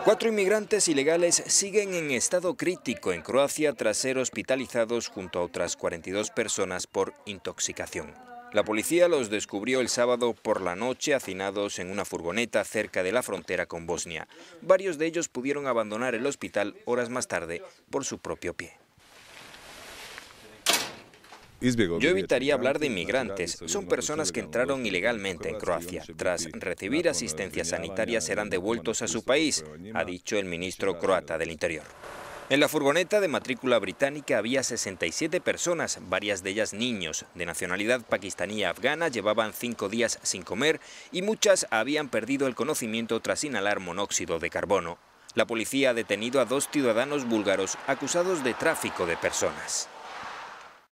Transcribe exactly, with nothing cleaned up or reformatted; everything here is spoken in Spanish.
Cuatro inmigrantes ilegales siguen en estado crítico en Croacia tras ser hospitalizados junto a otras cuarenta y dos personas por intoxicación. La policía los descubrió el sábado por la noche hacinados en una furgoneta cerca de la frontera con Bosnia. Varios de ellos pudieron abandonar el hospital horas más tarde por su propio pie. Yo evitaría hablar de inmigrantes. Son personas que entraron ilegalmente en Croacia. Tras recibir asistencia sanitaria serán devueltos a su país, ha dicho el ministro croata del Interior. En la furgoneta de matrícula británica había sesenta y siete personas, varias de ellas niños, de nacionalidad pakistaní afgana, llevaban cinco días sin comer y muchas habían perdido el conocimiento tras inhalar monóxido de carbono. La policía ha detenido a dos ciudadanos búlgaros acusados de tráfico de personas.